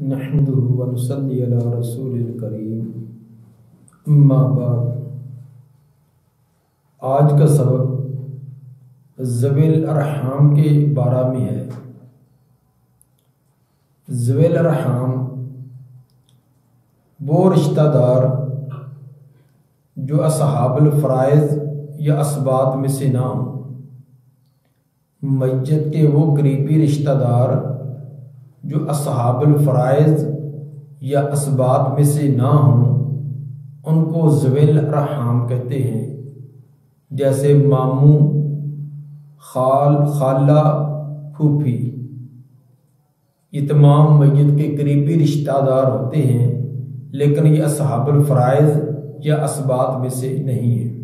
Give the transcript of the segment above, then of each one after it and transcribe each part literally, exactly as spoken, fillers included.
नहमदुहु व नुसल्ली अला रसूलिल करीम, अम्मा बाद। आज का सबक ज़वील अरहाम के बारे में है। ज़वील अरहाम वो रिश्तेदार जो असहाबुल फ़राइज़ या असबात में से ना हों। मय्यत के वो करीबी रिश्तेदार जो असहाबुल फ़राइज़ या असबात में से ना हों, उनको ज़वील अरहाम कहते हैं। जैसे मामू, खाल, खाला, फूफी, ये तमाम मय्यत के करीबी रिश्तेदार होते हैं, लेकिन ये असहाबुल फ़राइज़ या असबात में से नहीं है।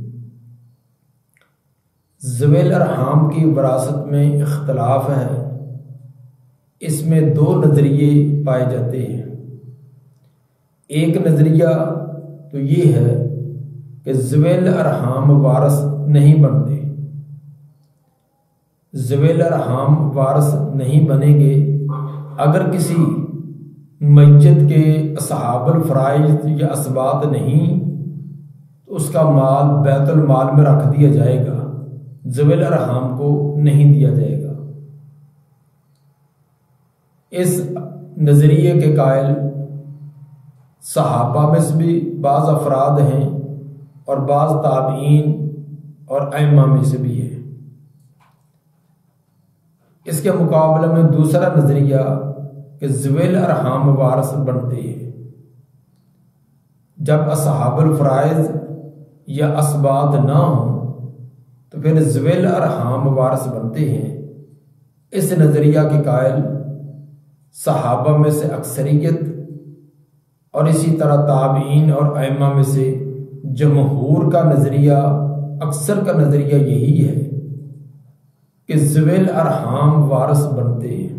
ज़वील अरहाम की विरासत में इख्तलाफ है। इसमें दो नज़रिए पाए जाते हैं। एक नज़रिया तो ये है कि ज़वील अरहाम वारस नहीं बनते। ज़वील अरहाम वारस नहीं बनेंगे अगर किसी मय्यत के असहाबुल फ़राइज़ या असबात नहीं, तो उसका माल बैतुल माल में रख दिया जाएगा, ज़वील अरहाम को नहीं दिया जाएगा। इस नज़रिए के कायल सहाबा में से भी बाज़ अफराद हैं और बाज़ ताबईन और अइम्मा में से भी है। इसके मुकाबले में दूसरा नज़रिया कि ज़वील अरहाम वारस बनते हैं। जब असहाबुल फ़राइज़ या असबात ना हो तो फिर ज़वील अरहाम वारस बनते हैं। इस नज़रिया के कायल सहाबा में से अक्सरियत और इसी तरह ताबईन और अइम्मा में से जमहूर का नज़रिया, अक्सर का नज़रिया यही है कि ज़वील अरहाम वारस बनते हैं।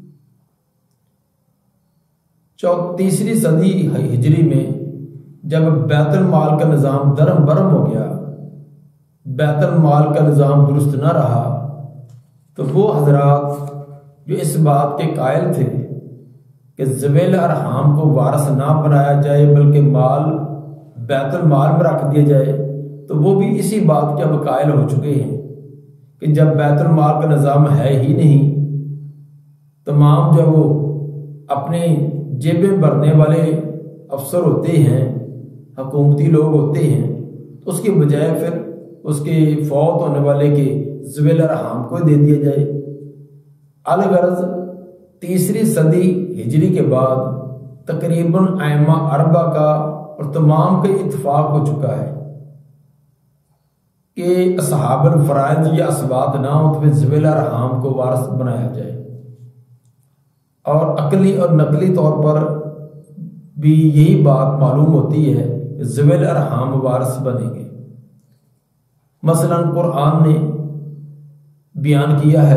चौ तीसरी सदी हिजरी में जब बैतुल माल का निज़ाम दरम बरम हो गया, बैतुल माल का निज़ाम दुरुस्त न रहा, तो वो हजरात जो इस बात के कायल थे कि ज़वील अरहाम को वारस ना बनाया जाए बल्कि माल बैतुल माल में रख दिया जाए, तो वो भी इसी बात के अब कायल हो चुके हैं कि जब बैतुल माल का निज़ाम है ही नहीं, तमाम जो वो अपने जेबें भरने वाले अफसर होते हैं, हुकूमती लोग होते हैं, तो उसके बजाय फिर उसके फौत होने वाले के ज़वील अरहाम को दे दिया जाए। अलगर्ज़ तीसरी सदी हिजरी के बाद तकरीबन अइम्मा अरबा का और तमाम का इत्तिफाक हो चुका है कि असहाबुल फ़राइज़ या असबात ना हो तो फिर ज़वील अरहाम को वारस बनाया जाए। और अकली और नकली तौर पर भी यही बात मालूम होती है कि ज़वील अरहाम वारस बनेंगे। मसलन कुरान ने बयान किया है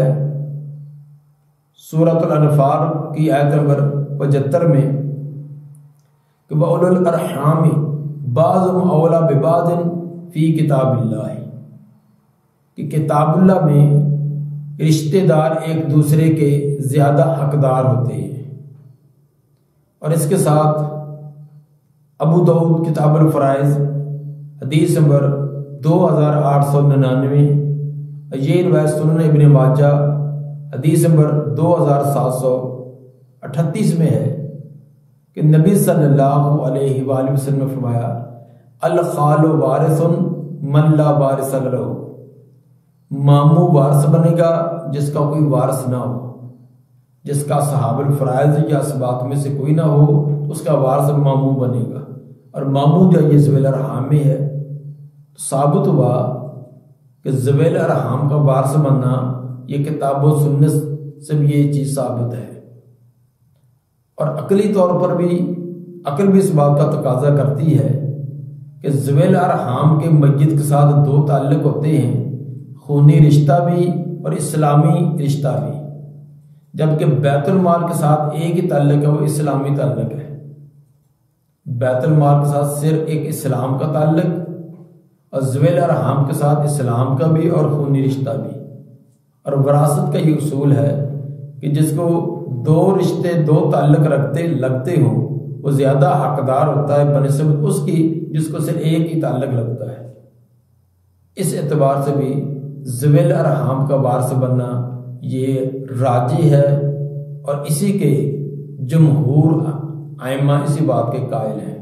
सूरतुल अनफाल की आयत नंबर पचहत्तर में कि वउलुल अरहाम बाज़ुहुम औला बिबाज़िन फ़ी किताबिल्लाह, कि किताबुल्लाह में रिश्तेदार एक दूसरे के ज़्यादा हकदार होते हैं। और इसके साथ अबू दाऊद किताबुल फ़राइज़ हदीस नंबर दो हज़ार आठ सौ निन्यानवे, ये रिवायत सुनन इब्न माजा हदीस नंबर दो हज़ार सात सौ अठतीस में है कि नबी सल्लल्लाहु अलैहि वसल्लम ने फरमाया, अल खालु वारिसुन मन ला वारिस लहु, मामू वारिस बनेगा जिसका कोई वारिस ना हो। जिसका सहाबुल फ़राइज़ या असबात में से कोई ना हो तो उसका वारिस मामू बनेगा, और मामू जो ये ज़वील अरहाम में है। तो साबित हुआ कि ज़वील अरहाम का वारिस बनना ये किताब व सुन्नत से भी ये चीज़ साबित है। और अकली तौर पर भी अकल भी इस बात का तकाजा करती है कि ज़वील अरहाम के मय्यत के साथ दो ताल्लुक़ होते हैं, खूनी रिश्ता भी और इस्लामी रिश्ता भी। जबकि बैतुल माल के साथ एक ही ताल्लुक़ है, वो इस्लामी ताल्लुक़ है। बैतुल माल के साथ सिर्फ एक इस्लाम का ताल्लुक़, और ज़वील अरहाम के साथ इस्लाम का भी और खूनी रिश्ता भी। और विरासत का ये उसूल है कि जिसको दो रिश्ते दो ताल्लुक रखते लगते हों वो ज़्यादा हकदार होता है बनिस्बत उसकी जिसको सिर्फ एक ही ताल्लुक लगता है। इस एतबार से भी ज़वेल अरहाम का वारिस बनना ये राजी है और इसी के जमहूर आइम्मा इसी बात के कायल हैं।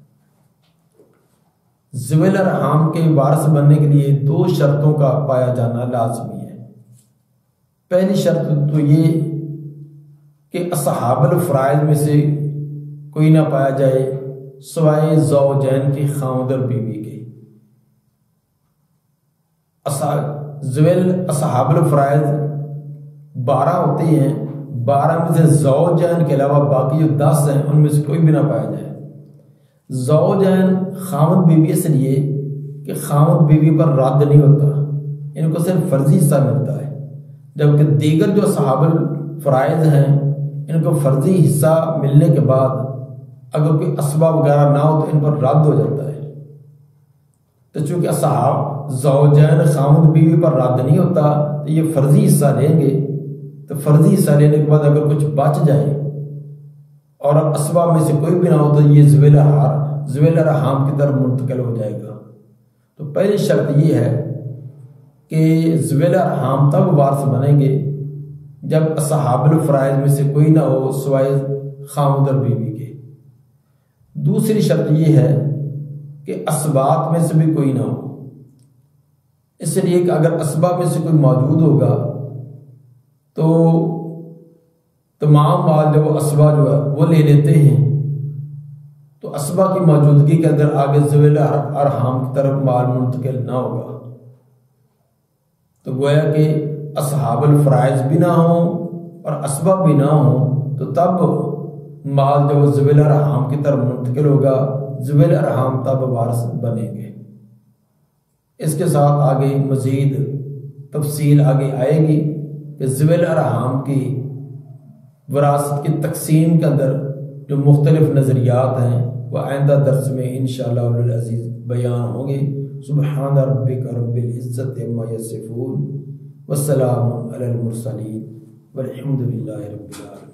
ज़वेल अरहाम के वारिस बनने के लिए दो शर्तों का पाया जाना लाजमी है। पहली शर्त तो ये कि असहाबुल फ़राइज़ में से कोई ना पाया जाए सिवाय ज़ौजैन की खामद और बीवी के। ज़वेल असहाबुल फ़राइज़ बारह होते हैं, बारह में से ज़ौजैन के अलावा बाकी जो दस हैं उनमें से कोई भी ना पाया जाए। ज़ौजैन खामद बीवी इसलिए कि खामद बीवी पर रद्द नहीं होता, इनको सिर्फ फर्जी हिस्सा मिलता है, जबकि दीगर जो असहाबुल फ़राइज़ हैं इनको फर्जी हिस्सा मिलने के बाद अगर कोई असबाब वगैरह ना हो तो इन पर रद्द हो जाता है। तो चूंकि असहाब ज़ौजैन खामद बीवी पर रद्द नहीं होता तो ये फर्जी हिस्सा लेंगे, तो फर्जी हिस्सा लेने के बाद अगर कुछ बच जाए और असबाब में से कोई भी ना हो तो ये ज़वेल ज़वेल अरहाम की तरफ मुंतकिल हो जाएगा। तो पहली शर्त ये है कि ज़वेल अरहाम तब वारिस बनेंगे जब असहाबुल फ़राइज़ में से कोई ना हो सिवाय खामद और बीवी के। दूसरी शर्त यह है कि असबाब में से भी कोई ना हो, इसलिए कि अगर असबाब में से कोई मौजूद होगा तो तमाम माल जब असबा जो है वो ले लेते हैं, तो असबा की मौजूदगी के अंदर आगे ज़वेल अरहाम की तरफ माल मुंतकिल ना होगा। तो गोया कि असहाबुल फ़राइज़ भी ना हो और असबाब भी ना हो, तो तब माल जब ज़वेल अरहाम की तरफ मुंतकिल होगा, ज़वेल अरहाम तब वारिस बनेंगे। इसके साथ आगे मज़ीद तफसील आगे आएगी कि ज़वेल अरहाम की विरासत की तकसीम के अंदर जो मुख्तलिफ नज़रियात हैं वह आइंदा दर्स में इंशाअल्लाह उल अज़ीज़ बयान होंगे। सुब्हान रब्बिका रब्बिल इज़्ज़ति अम्मा यसिफून वस्सलामुन अलल मुरसलीन वल्हम्दुलिल्लाहि रब्बिल आलमीन।